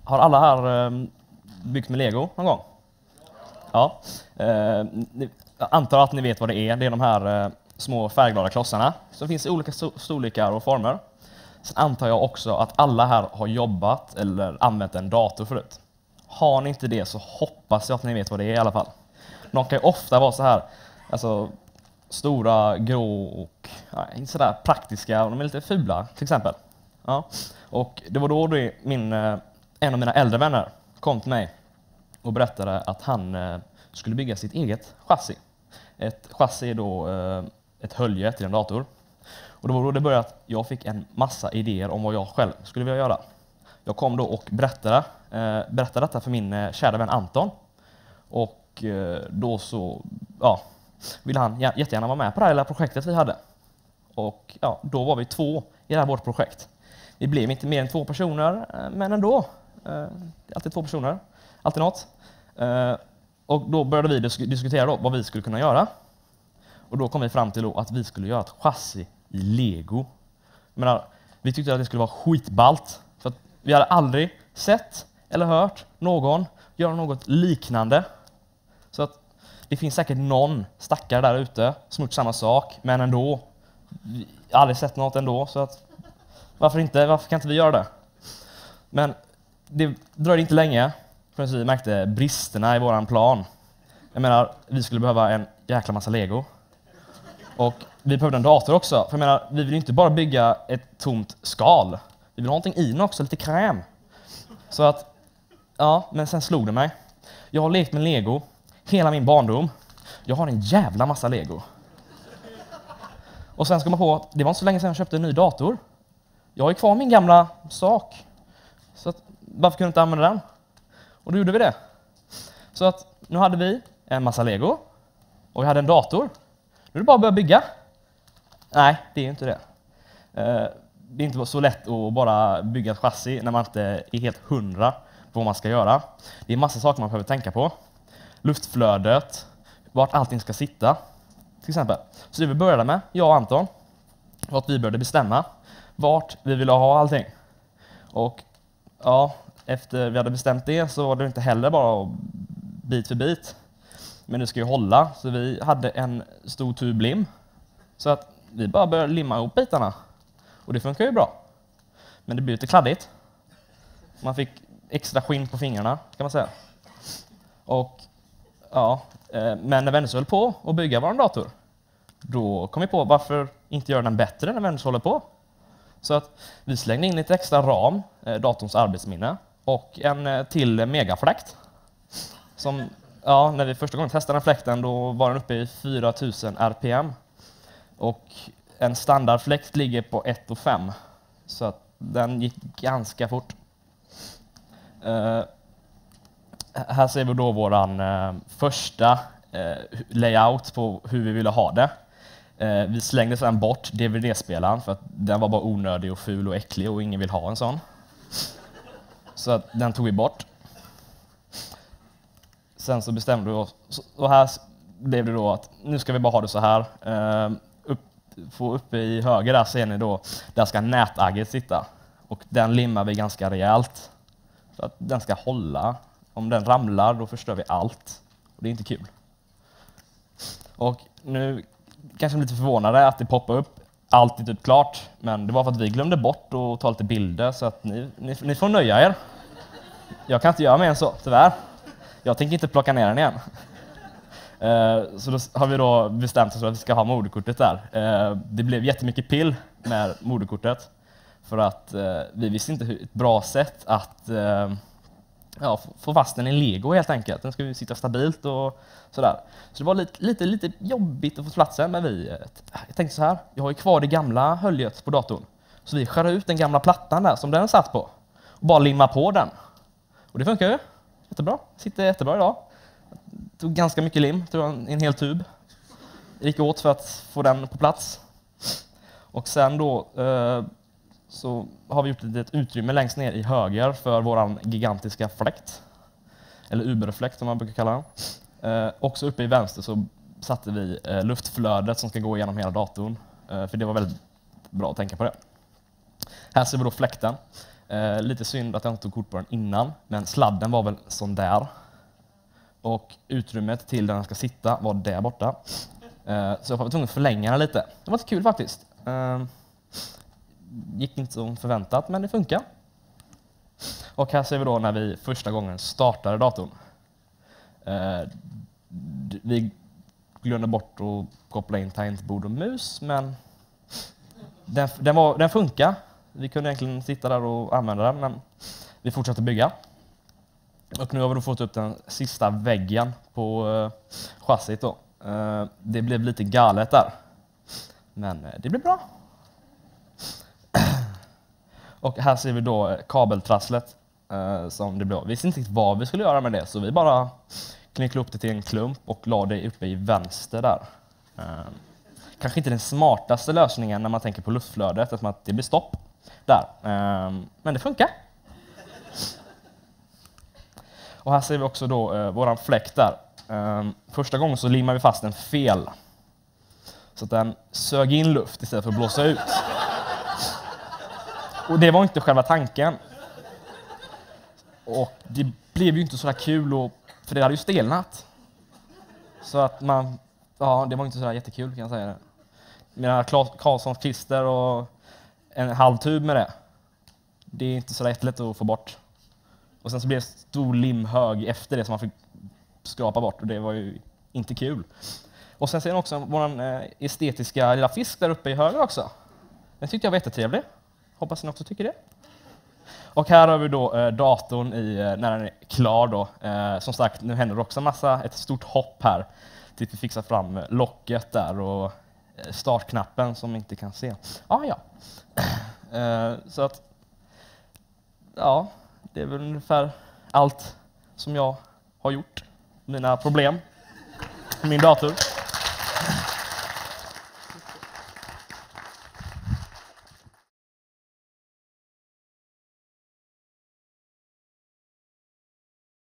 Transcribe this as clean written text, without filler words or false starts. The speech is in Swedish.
Har alla här byggt med Lego någon gång? Ja. Jag antar att ni vet vad det är. Det är de här små färgglada klossarna som finns i olika storlekar och former. Sen antar jag också att alla här har jobbat eller använt en dator förut. Har ni inte det så hoppas jag att ni vet vad det är i alla fall. De kan ju ofta vara så här, alltså stora, grå och inte så där praktiska, och de är lite fula till exempel. Ja. Och det var då en av mina äldre vänner kom till mig och berättade att han skulle bygga sitt eget chassi. Ett chassi är då ett hölje till en dator. Och det var då det började att jag fick en massa idéer om vad jag själv skulle vilja göra. Jag kom då och berättade detta för min kära vän Anton. Och då så ville han jättegärna vara med på det här lilla projektet vi hade. Och då var vi 2 i det här vårt projekt. Vi blev inte mer än 2 personer, men ändå. Alltid 2 personer, alltid något. Och då började vi diskutera då vad vi skulle kunna göra. Och då kom vi fram till att vi skulle göra ett chassi i Lego. Vi tyckte att det skulle vara skitballt. För att vi hade aldrig sett eller hört någon göra något liknande. Så att det finns säkert någon stackare där ute som gjort samma sak, men ändå. Vi har aldrig sett något ändå, så att varför inte? Varför kan inte vi göra det? Men det dröjde inte länge förrän vi märkte bristerna i våran plan. Jag menar, vi skulle behöva en jäkla massa Lego. Och vi behövde en dator också. För jag menar, vi vill inte bara bygga ett tomt skal. Vi vill ha någonting i den också, lite kräm. Så att, men sen slog det mig. Jag har lekt med Lego hela min barndom. Jag har en jävla massa Lego. Och sen ska man på, det var inte så länge sedan jag köpte en ny dator. Jag har ju kvar min gamla sak. Så att, varför kunde jag inte använda den? Och då gjorde vi det. Så att nu hade vi en massa Lego. Och vi hade en dator. Nu är det bara att börja bygga. Nej, det är inte det. Det är inte så lätt att bara bygga ett chassi när man inte är helt 100 på vad man ska göra. Det är massa saker man behöver tänka på. Luftflödet, vart allting ska sitta. Till exempel. Så det vi började med, jag och Anton, var att vi började bestämma vart vi ville ha allting. Och efter vi hade bestämt det så var det inte heller bara bit för bit. Men det ska ju hålla, så vi hade en stor tub lim. Så att vi bara började limma ihop bitarna. Och det funkar ju bra. Men det blev lite kladdigt. Man fick extra skinn på fingrarna, kan man säga. Och men när vi ändå höll på att bygga vår dator, då kom vi på varför inte göra den bättre när vi ändå håller på. Så att vi slängde in lite extra RAM, datorns arbetsminne, och en till megafläkt. Som, när vi första gången testade den fläkten, då var den uppe i 4000 RPM. Och en standardfläkt ligger på 1,5. Så att den gick ganska fort. Här ser vi då våran första layout på hur vi ville ha det. Vi slängde sedan bort DVD-spelaren för att den var bara onödig och ful och äcklig och ingen vill ha en sån. Så att den tog vi bort. Sen så bestämde vi oss, och här blev det då att nu ska vi bara ha det så här. Uppe i höger där ser ni då, där ska nätagget sitta. Och den limmar vi ganska rejält. Så att den ska hålla. Om den ramlar då förstör vi allt. Och det är inte kul. Och nu kanske ni är lite förvånade att det poppar upp. Allt är typ klart. Men det var för att vi glömde bort att ta lite bilder. Så att ni får nöja er. Jag kan inte göra mer än så, tyvärr. Jag tänker inte plocka ner den igen. Så då har vi då bestämt oss för att vi ska ha moderkortet där. Det blev jättemycket pill med moderkortet. För att vi visste inte hur ett bra sätt att få fast den i Lego helt enkelt. Den ska ju sitta stabilt och sådär. Så det var lite jobbigt att få platsen. Men jag tänkte så här, jag har ju kvar det gamla höljet på datorn. Så vi skär ut den gamla plattan där som den satt på. Och bara limma på den. Och det funkar ju jättebra. Sitter jättebra idag. Tog ganska mycket lim, tog en hel tub. Gick åt för att få den på plats. Och sen då så har vi gjort ett utrymme längst ner i höger för våran gigantiska fläkt. Eller Uber-fläkt som man brukar kalla den. Också uppe i vänster så satte vi luftflödet som ska gå igenom hela datorn. För det var väldigt bra att tänka på det. Här ser vi då fläkten. Lite synd att jag inte tog kort på den innan, men sladden var väl sån där. Och utrymmet till där den ska sitta var där borta. Så jag var tvungen att förlänga den lite. Det var lite kul faktiskt. Gick inte som förväntat, men det funkar. Och här ser vi då när vi första gången startade datorn. Vi glömde bort att koppla in tangentbord och mus, men den funkar. Vi kunde egentligen sitta där och använda den, men vi fortsatte bygga. Och nu har vi då fått upp den sista väggen på chassit då. Det blev lite galet där, men det blev bra. Och här ser vi då kabeltrasslet som det blev. Vi visste inte riktigt vad vi skulle göra med det, så vi bara knycklade upp det till en klump och la det uppe i vänster där. Kanske inte den smartaste lösningen när man tänker på luftflödet, eftersom att det blir stopp där. Men det funkar. Och här ser vi också då våran fläkt där. Första gången så limmar vi fast den fel. Så att den sög in luft istället för att blåsa ut. Och det var inte själva tanken. Och det blev ju inte så där kul, för det hade ju stelnat. Så att det var inte så där jättekul kan jag säga det. Mina Karlssons klister och en halv tub med det. Det är inte så där jättelätt att få bort. Och sen så blev det stor limhög efter det som man fick skrapa bort, och det var ju inte kul. Och sen ser ni också vår estetiska lilla fisk där uppe i höger också. Den tyckte jag var jättetrevlig. Hoppas ni också tycker det. Och här har vi då datorn när den är klar då. Som sagt, nu händer det också ett stort hopp här. Tills vi fixar fram locket där och startknappen som inte kan se. Så att, det är väl ungefär allt som jag har gjort. Mina problem med min dator.